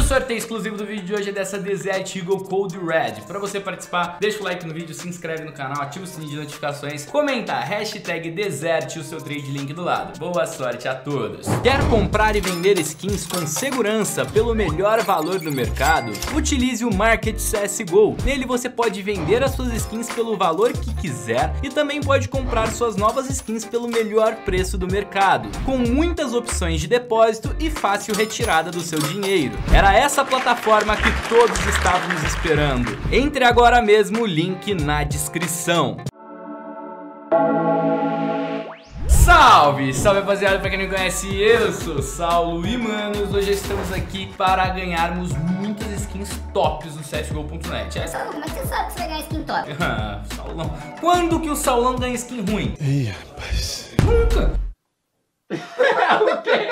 o sorteio exclusivo do vídeo de hoje é dessa Desert Eagle Cold Red. Pra você participar, deixa o like no vídeo, se inscreve no canal, ativa o sininho de notificações, comenta hashtag Desert e o seu trade link do lado. Boa sorte a todos. Quer comprar e vender skins com segurança pelo melhor valor do mercado? Utilize o Market CSGO. Nele você pode vender as suas skins pelo valor que quiser e também pode comprar suas novas skins pelo melhor preço do mercado, com muitas opções de depósito e fácil retirada do seu dinheiro. Era essa plataforma que todos estávamos esperando. Entre agora mesmo, o link na descrição. Salve, salve rapaziada, pra quem não me conhece, eu sou o Saulo e manos, hoje estamos aqui para ganharmos muitas skins tops no CSGO.net. Saulão, como é que você sabe que você vai ganhar skin top? Saulão, quando que o Saulão ganha skin ruim? Ih, rapaz. Nunca. O quê?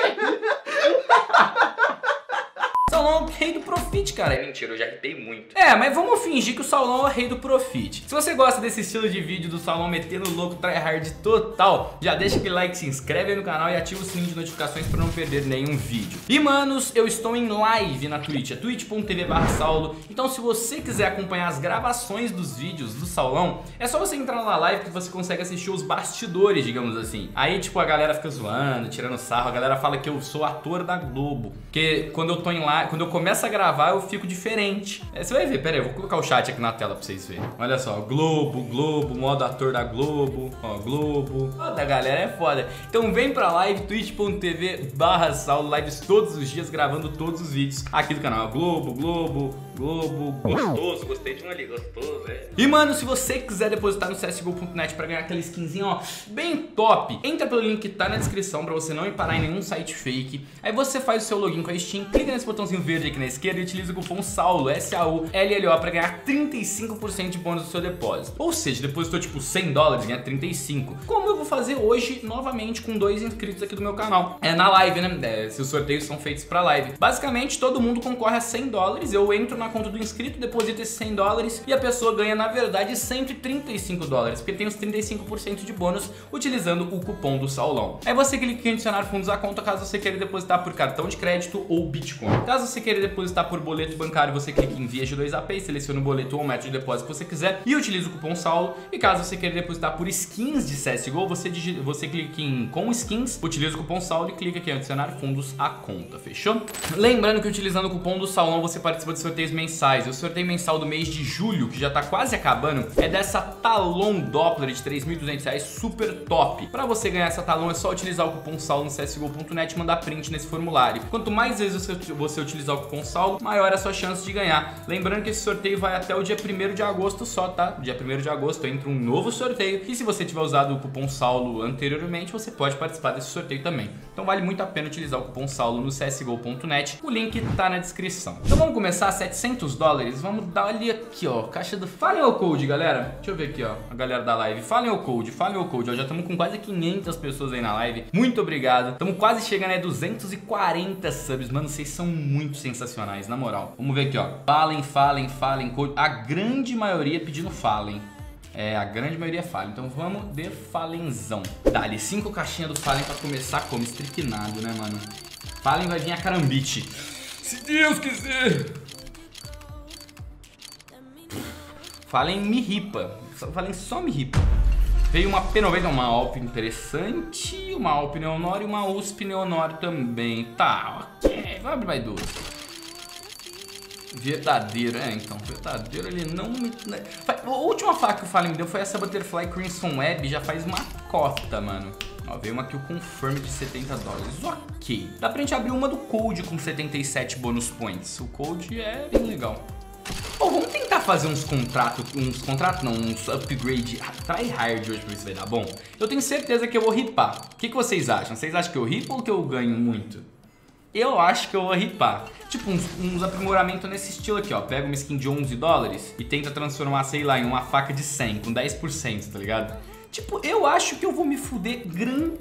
Saulão é o rei do Profit, cara. É mentira, eu já ripei muito. Mas vamos fingir que o Saulão é o rei do Profit. Se você gosta desse estilo de vídeo do Saulão metendo louco tryhard total, já deixa aquele like, se inscreve aí no canal e ativa o sininho de notificações pra não perder nenhum vídeo. E manos, eu estou em live na Twitch, é twitch.tv/saulo. Então se você quiser acompanhar as gravações dos vídeos do Saulão, é só você entrar na live que você consegue assistir os bastidores, digamos assim. Aí tipo a galera fica zoando, tirando sarro, a galera fala que eu sou ator da Globo. Porque quando eu tô em live, quando eu começo a gravar, eu fico diferente. Você vai ver, pera aí, eu vou colocar o chat aqui na tela pra vocês verem. Olha só, Globo, modo ator da Globo, ó, Globo. Ó, da galera é foda. Então vem pra live, twitch.tv/saulo, lives todos os dias, gravando todos os vídeos aqui do canal. Globo, gostoso, gostei de um ali, gostoso, E mano, se você quiser depositar no CSGO.net pra ganhar aquela skinzinha, ó, bem top, entra pelo link que tá na descrição pra você não ir parar em nenhum site fake. Aí você faz o seu login com a Steam, clica nesse botãozinho verde aqui na esquerda e utiliza o cupom SAULO, SAULLO, pra ganhar 35% de bônus do seu depósito. Ou seja, depositou tipo $100, ganha 35. Como eu vou fazer hoje, novamente, com 2 inscritos aqui do meu canal. É na live, né? Se os sorteios são feitos pra live. Basicamente, todo mundo concorre a $100, eu entro na conta do inscrito, deposito esses $100 e a pessoa ganha, na verdade, $135, porque tem os 35% de bônus utilizando o cupom do Saulão. Aí você clica em adicionar fundos à conta caso você queira depositar por cartão de crédito ou Bitcoin. Caso você queira depositar por boleto bancário, você clica em Via G2AP, seleciona o boleto ou o método de depósito que você quiser e utiliza o cupom SAULO. E caso você queira depositar por skins de CSGO, você clica em com skins, utiliza o cupom SAULO e clica aqui em adicionar fundos à conta, fechou? Lembrando que utilizando o cupom do Saulão você participa de sorteios mensais. O sorteio mensal do mês de julho, que já tá quase acabando, é dessa Talon Doppler de R$3.200, super top. Pra você ganhar essa Talon é só utilizar o cupom SAULO no CSGO.net e mandar print nesse formulário. Quanto mais vezes você utilizar o cupom SAULO, maior é a sua chance de ganhar. Lembrando que esse sorteio vai até o dia 1º de agosto só, tá? Dia 1º de agosto entra um novo sorteio e se você tiver usado o cupom SAULO anteriormente, você pode participar desse sorteio também. Então vale muito a pena utilizar o cupom SAULO no CSGO.net, o link tá na descrição. Então vamos começar, $700, vamos dar ali aqui, ó, caixa do... Falem o code, galera. Deixa eu ver aqui, ó, a galera da live. Falem o code, ó, já estamos com quase 500 pessoas aí na live. Muito obrigado. Estamos quase chegando a 240 subs, mano, vocês são muito sensacionais, na moral. Vamos ver aqui, ó. Falem, code. A grande maioria pedindo falem. A grande maioria fala. Então vamos de falenzão. Dá-lhe 5 caixinhas do Fallen pra começar como estripnado, né, mano? Fallen vai vir a carambite. Se Deus quiser. Fallen me ripa. Fallen só me ripa. Veio uma P90, uma Alp interessante, uma Alp Neonor e uma USP Neonor também. Tá, ok. Vamos abrir mais 2. Verdadeiro, então, verdadeiro ele não me... A última faca que o Fallen me deu foi essa Butterfly Crimson Web, já faz uma cota, mano. Ó, veio uma aqui, o Confirm de $70. Ok. Dá pra gente abrir uma do Cold com 77 bonus points. O Cold é bem legal. Vamos tentar fazer uns upgrade tryhard hoje pra ver se vai dar bom. Eu tenho certeza que eu vou ripar. O que vocês acham? Vocês acham que eu ripo ou que eu ganho muito? Eu acho que eu vou ripar. Tipo, uns aprimoramentos nesse estilo aqui, ó. Pega uma skin de $11 e tenta transformar, sei lá, em uma faca de 100, com 10%, tá ligado? Tipo, eu acho que eu vou me fuder grandão.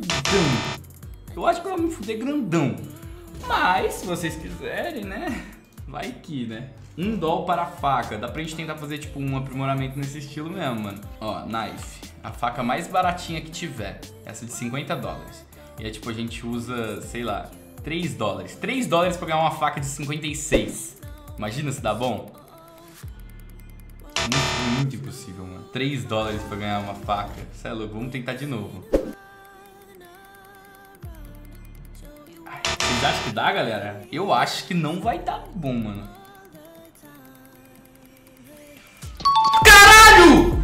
Mas, se vocês quiserem, né? Vai que, né? $1 para a faca. Dá pra gente tentar fazer, tipo, um aprimoramento nesse estilo mesmo, mano. Ó, knife. A faca mais baratinha que tiver. Essa de $50. E aí, tipo, a gente usa, sei lá, 3 dólares. 3 dólares pra ganhar uma faca de 56. Imagina se dá bom. Muito impossível, mano. 3 dólares pra ganhar uma faca. Cê é louco, vamos tentar de novo. Vocês acham que dá, galera? Eu acho que não vai dar bom, mano. Caralho!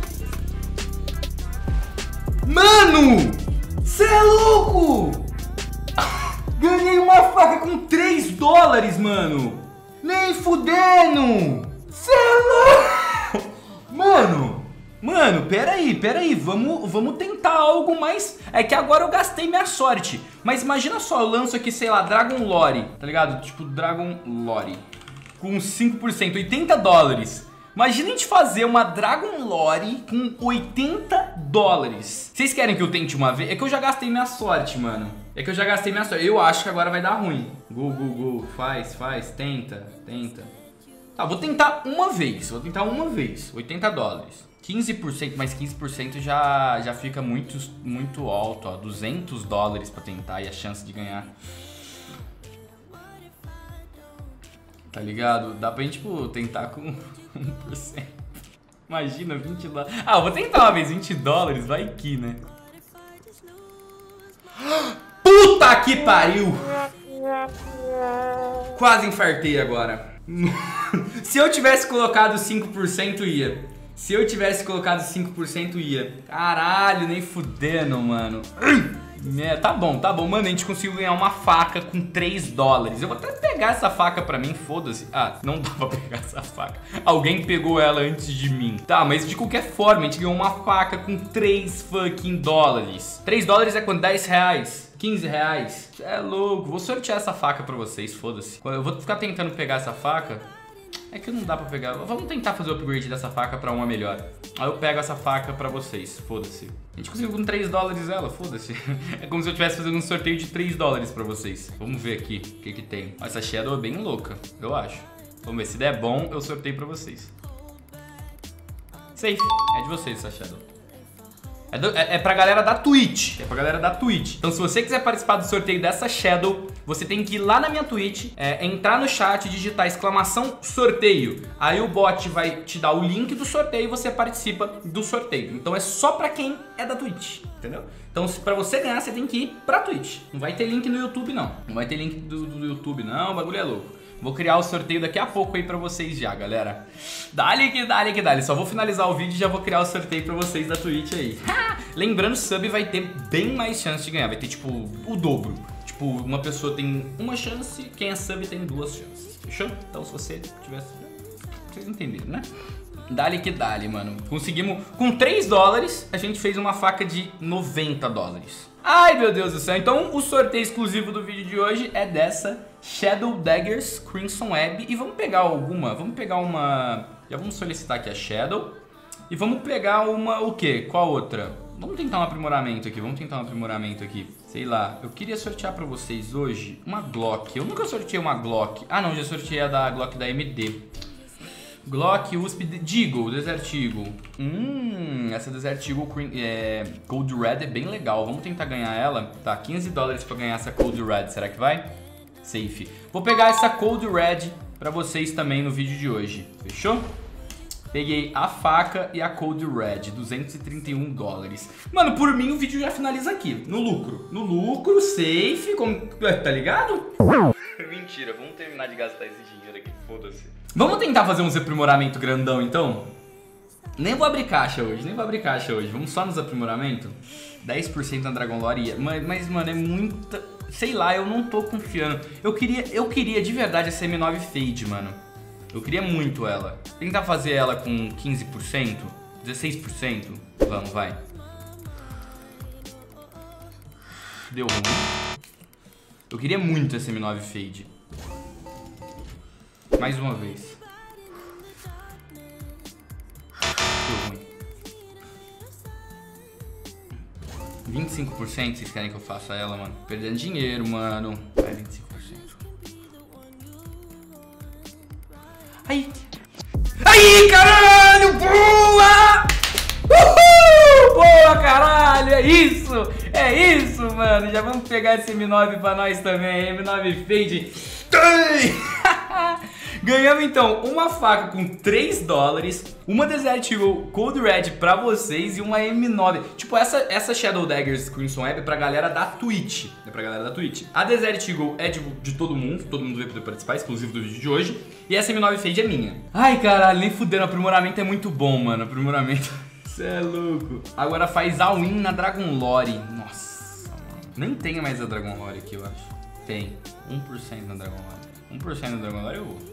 Mano! Cê é louco! Ganhei uma faca com 3 dólares, mano! Nem fudendo! Cê é louco! Mano, peraí, vamos tentar algo mais... É que agora eu gastei minha sorte. Mas imagina só, eu lanço aqui, sei lá, Dragon Lore, tá ligado? Tipo, Dragon Lore com 5%, 80 dólares. Imagina a gente fazer uma Dragon Lore com 80 dólares. Vocês querem que eu tente uma vez? É que eu já gastei minha sorte, mano. Eu acho que agora vai dar ruim. Go. Faz. Tenta. Tá, vou tentar uma vez. 80 dólares. 15%, mas 15% já fica muito alto, ó. 200 dólares pra tentar e a chance de ganhar. Tá ligado? Dá pra gente, tipo, tentar com 1%. Imagina, 20 dólares. Ah, eu vou tentar uma vez, 20 dólares, vai que, né? Puta que pariu! Quase infartei agora. Se eu tivesse colocado 5% ia. Caralho, nem fudendo, mano. Tá bom, mano, a gente conseguiu ganhar uma faca com 3 dólares. Eu vou até pegar essa faca pra mim, foda-se. Ah, não dá pra pegar essa faca. Alguém pegou ela antes de mim. Tá, mas de qualquer forma, a gente ganhou uma faca com 3 fucking dólares. 3 dólares é quanto? 10 reais? 15 reais? É louco, vou sortear essa faca pra vocês, foda-se. Eu vou ficar tentando pegar essa faca. É que não dá pra pegar. Vamos tentar fazer o upgrade dessa faca pra uma melhor. Aí eu pego essa faca pra vocês, foda-se. A gente conseguiu com 3 dólares ela, foda-se. É como se eu estivesse fazendo um sorteio de 3 dólares pra vocês. Vamos ver aqui o que tem. Essa Shadow é bem louca, eu acho. Vamos ver, se der bom, eu sorteio pra vocês. Safe, é de vocês essa Shadow. É pra galera da Twitch. Então se você quiser participar do sorteio dessa Shadow, você tem que ir lá na minha Twitch, entrar no chat, digitar exclamação sorteio. Aí o bot vai te dar o link do sorteio e você participa do sorteio. Então é só pra quem é da Twitch, entendeu? Então pra você ganhar, você tem que ir pra Twitch. Não vai ter link no YouTube, não. Não vai ter link do YouTube, não. O bagulho é louco. Vou criar o sorteio daqui a pouco aí pra vocês já, galera. Dale que dale. Só vou finalizar o vídeo e já vou criar o sorteio pra vocês da Twitch aí. Lembrando, sub vai ter bem mais chance de ganhar. Vai ter, tipo, o dobro. Tipo, uma pessoa tem uma chance, quem é sub tem 2 chances. Fechou? Então se você tivesse... Vocês entenderam, né? Dale que dale, mano. Conseguimos... Com 3 dólares, a gente fez uma faca de 90 dólares. Ai, meu Deus do céu. Então, o sorteio exclusivo do vídeo de hoje é dessa Shadow Daggers Crimson Web. E vamos pegar alguma... Já vamos solicitar aqui a Shadow. E vamos pegar uma... O quê? Qual outra? Vamos tentar um aprimoramento aqui. Sei lá. Eu queria sortear pra vocês hoje uma Glock. Eu nunca sorteei uma Glock. Ah, não. Já sorteei a da Glock da AMD. Glock, USP, Deagle, Desert Eagle. Essa Desert Eagle Cold Red é bem legal. Vamos tentar ganhar ela. Tá, 15 dólares pra ganhar essa Cold Red. Será que vai? Safe. Vou pegar essa Cold Red pra vocês também no vídeo de hoje. Fechou? Peguei a faca e a Cold Red, 231 dólares. Mano, por mim o vídeo já finaliza aqui, no lucro. No lucro, safe, tá ligado? Mentira, vamos terminar de gastar esse dinheiro aqui, foda-se. Vamos tentar fazer uns aprimoramento grandão, então? Nem vou abrir caixa hoje, Vamos só nos aprimoramentos? 10% na Dragon Lore. Mas, mano, é muita... Sei lá, eu não tô confiando. Eu queria de verdade essa M9 Fade, mano. Eu queria muito ela. Tentar fazer ela com 15%, 16%. Vamos, vai. Deu ruim. Eu queria muito essa M9 Fade. Mais uma vez. Deu ruim. 25%, vocês querem que eu faça ela, mano? Perdendo dinheiro, mano. Vai, 25%. Aí, caralho! Boa! Uhul! Boa, caralho! É isso, mano. Já vamos pegar esse M9 pra nós também. M9 Fade. Ganhamos então uma faca com 3 dólares, uma Desert Eagle Cold Red pra vocês e uma M9. Tipo, essa Shadow Daggers Crimson Web é pra galera da Twitch. É pra galera da Twitch. A Desert Eagle é de todo mundo vai poder participar, exclusivo do vídeo de hoje. E essa M9 Fade é minha. Ai, caralho, nem fudendo, o aprimoramento é muito bom, mano. Aprimoramento, cê é louco. Agora faz all-in na Dragon Lore. Nossa, mano. Nem tem mais a Dragon Lore aqui, eu acho. Tem, 1% na Dragon Lore. 1% na Dragon Lore eu vou.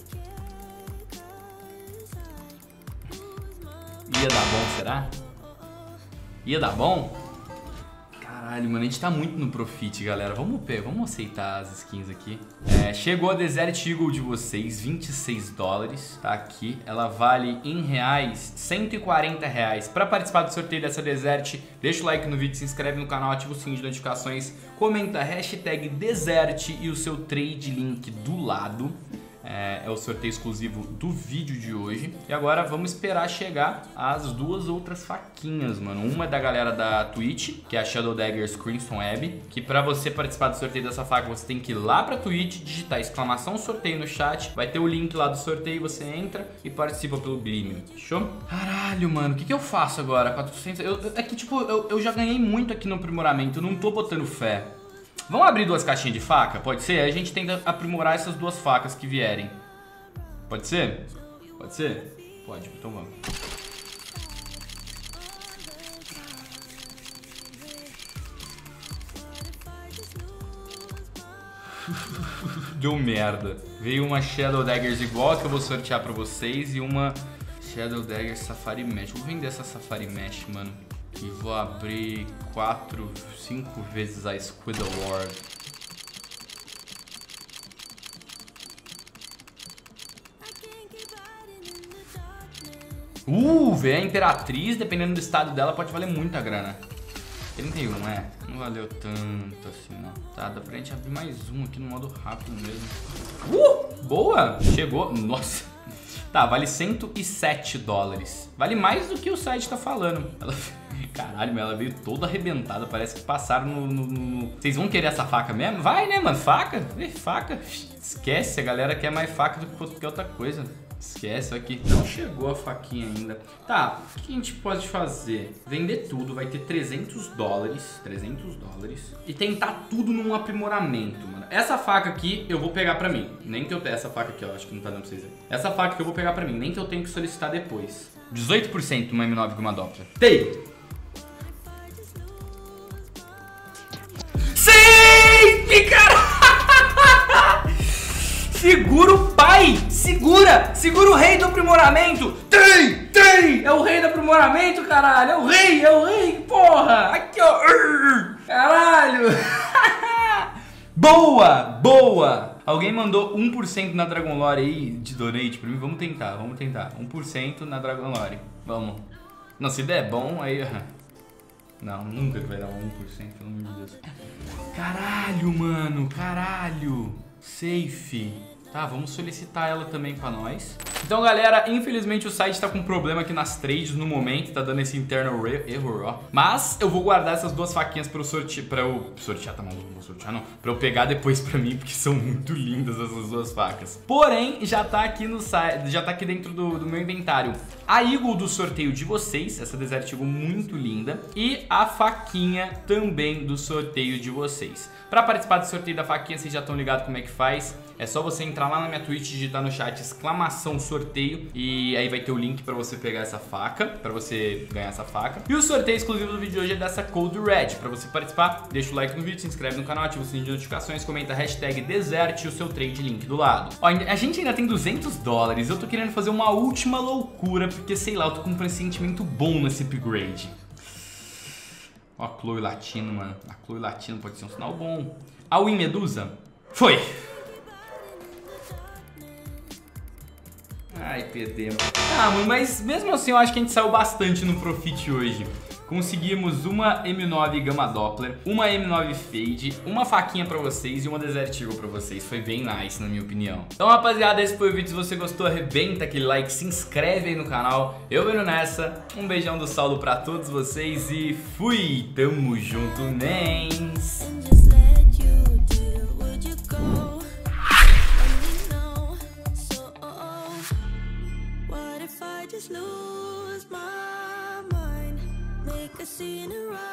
Ia dar bom, será? Ia dar bom? Caralho, mano, a gente tá muito no profit, galera. Vamos aceitar as skins aqui. Chegou a Desert Eagle de vocês, 26 dólares. Tá aqui. Ela vale em reais, 140 reais. Pra participar do sorteio dessa Desert, deixa o like no vídeo, se inscreve no canal, ativa o sininho de notificações, comenta hashtag Desert e o seu trade link do lado. É o sorteio exclusivo do vídeo de hoje. E agora vamos esperar chegar as duas outras faquinhas, mano. Uma é da galera da Twitch, que é a Shadow Daggers Crimson Web, que pra você participar do sorteio dessa faca, você tem que ir lá pra Twitch, digitar exclamação sorteio no chat, vai ter o link lá do sorteio, você entra e participa pelo Gleam. Fechou? Caralho, mano, o que eu faço agora? 400... É que, tipo, eu já ganhei muito aqui no aprimoramento, eu não tô botando fé. Vamos abrir duas caixinhas de faca? Pode ser? Aí a gente tenta aprimorar essas duas facas que vierem. Pode ser? Pode ser? Pode, então vamos. Deu merda. Veio uma Shadow Daggers igual que eu vou sortear pra vocês e uma Shadow Daggers Safari Mesh. Vou vender essa Safari Mesh, mano. E vou abrir 4, 5 vezes a Squidward. Veio a Imperatriz, dependendo do estado dela, pode valer muita grana. 31, não valeu tanto assim, não. Tá, dá pra gente abrir mais um aqui no modo rápido mesmo. Boa! Chegou, nossa. Tá, vale 107 dólares. Vale mais do que o site tá falando. Caralho, ela veio toda arrebentada. Parece que passaram no... Vocês vão querer essa faca mesmo? Vai, né, mano? Faca. Faca. Esquece, a galera quer mais faca do que qualquer outra coisa. Esquece aqui. Não chegou a faquinha ainda. Tá, o que a gente pode fazer? Vender tudo, vai ter 300 dólares. 300 dólares. E tentar tudo num aprimoramento, mano. Essa faca aqui eu vou pegar pra mim. Nem que eu tenha essa faca aqui, ó. Acho que não tá dando pra vocês verem. Essa faca que eu vou pegar pra mim. Nem que eu tenho que solicitar depois. 18% uma M9 com uma Doppler. Tem! Sim! Cara! Segura o pai! Segura o rei do aprimoramento! Tem! É o rei do aprimoramento, caralho! É o rei, porra! Aqui, ó! Caralho! Boa! Alguém mandou 1% na Dragon Lore aí de donate pra mim? Vamos tentar. 1% na Dragon Lore. Vamos. Não, se der bom, aí... Não, nunca vai dar 1%, pelo amor de Deus. Caralho, mano! Caralho! Safe. Tá, vamos solicitar ela também pra nós. Então, galera, infelizmente o site tá com problema aqui nas trades no momento. Tá dando esse internal error, ó. Mas eu vou guardar essas duas faquinhas pra eu sortear, tá maluco? Não vou sortear, não. Pra eu pegar depois pra mim, porque são muito lindas essas duas facas. Porém, já tá aqui no site, já tá aqui dentro do meu inventário a Eagle do sorteio de vocês, essa Desert Eagle muito linda. E a faquinha também do sorteio de vocês. Pra participar do sorteio da faquinha, vocês já estão ligados como é que faz. É só você entrar lá na minha Twitch, digitar no chat exclamação sorteio e aí vai ter o link pra você pegar essa faca, pra você ganhar essa faca. E o sorteio exclusivo do vídeo de hoje é dessa Cold Red. Pra você participar, deixa o like no vídeo, se inscreve no canal, ativa o sininho de notificações, comenta hashtag Desert e o seu trade link do lado. Ó, a gente ainda tem 200 dólares, eu tô querendo fazer uma última loucura, porque sei lá, eu tô com um pressentimento bom nesse upgrade. Ó, a Chloe Latino, mano. A Chloe Latino pode ser um sinal bom. A Win Medusa? Foi! Ai, perdemos. Ah, mano, mas mesmo assim eu acho que a gente saiu bastante no profit hoje. conseguimos uma M9 Gamma Doppler, uma M9 Fade, uma faquinha pra vocês e uma Desert Eagle pra vocês. Foi bem nice, na minha opinião. Então, rapaziada, esse foi o vídeo. Se você gostou, arrebenta aquele like, se inscreve aí no canal. Eu vendo nessa. Um beijão do Saulo pra todos vocês e fui! Tamo junto, nens! Just lose my mind, make a scene around.